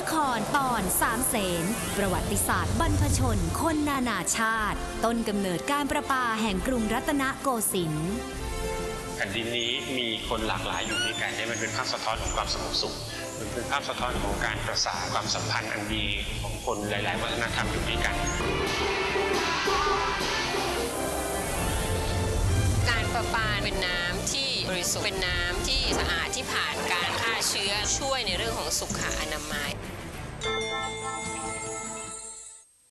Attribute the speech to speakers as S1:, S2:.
S1: ครตอนสามเสนประวัติศาสตร์บรรพชนคนนานาชาติต้นกำเนิดการประปาแห่งกรุงรัตนโกสินทร์
S2: แผ่นดินนี้มีคนหลากหลายอยู่ด้วยกันมันเป็นภาพสะท้อนของความสงบสุขมันเป็นภาพสะท้อนของการประสานความสัมพันธ์อันดีของคนหลายๆวัฒนธรรมอยู่ด้วยกัน
S3: การประปาเป็นน้ำที่บริสุทธิ์เป็นน้ำที่สะอาดที่ผ่านการฆ่าเชื้อช่วยในเรื่องของสุขอนามัย